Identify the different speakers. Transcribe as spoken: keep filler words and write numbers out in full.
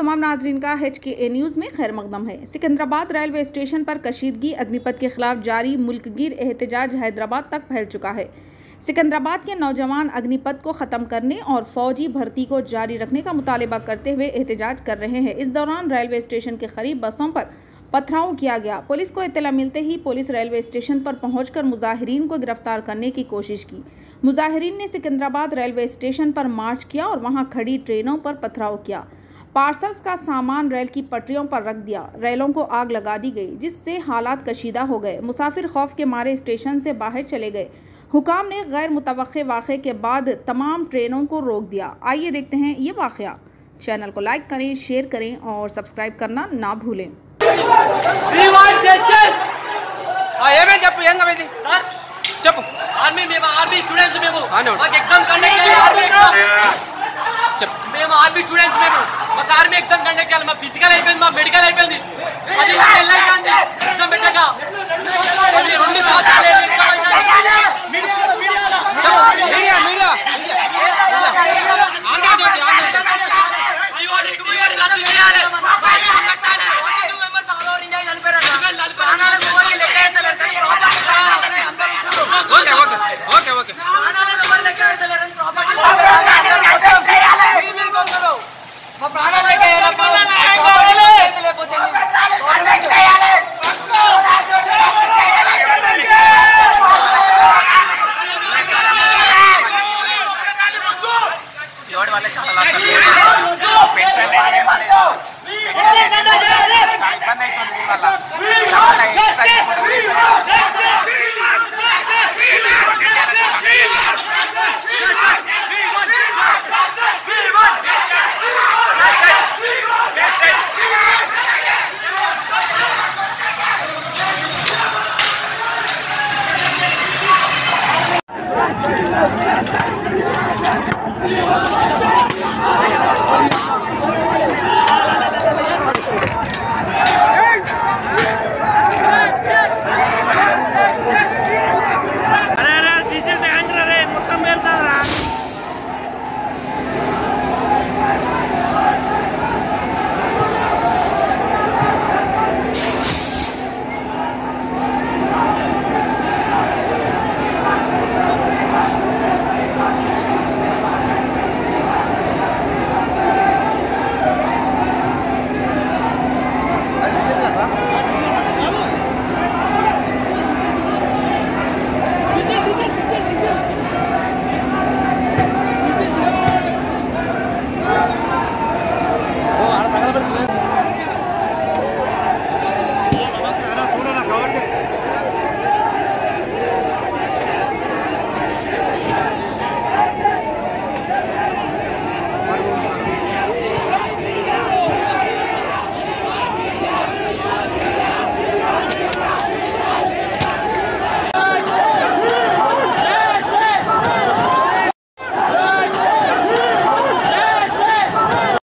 Speaker 1: तमाम नाजरीन का एच के ए न्यूज़ में खैर मकदम है। सिकंदराबाद रेलवे स्टेशन पर कशीदगी अग्निपथ के खिलाफ जारी मुल्कगीर एहतजाज हैदराबाद तक फैल चुका है। सिकंदराबाद के नौजवान अग्निपथ को ख़त्म करने और फौजी भर्ती को जारी रखने का मुतालबा करते हुए एहतजाज कर रहे हैं। इस दौरान रेलवे स्टेशन के करीब बसों पर पथराव किया गया। पुलिस को इत्तला मिलते ही पुलिस रेलवे स्टेशन पर पहुंचकर मुजाहिरीन को गिरफ्तार करने की कोशिश की। मुजाहिरीन ने सिकंदराबाद रेलवे स्टेशन पर मार्च किया और वहां खड़ी ट्रेनों पर पथराव किया। पार्सल्स का सामान रेल की पटरियों पर रख दिया। रेलों को आग लगा दी गई, जिससे हालात कशीदा हो गए। मुसाफिर खौफ के मारे स्टेशन से बाहर चले गए। हुकाम ने गैर मुतवक्के वाक़े के बाद तमाम ट्रेनों को रोक दिया। आइए देखते हैं ये वाक़या। चैनल को लाइक करें, शेयर करें और सब्सक्राइब करना ना भूलें।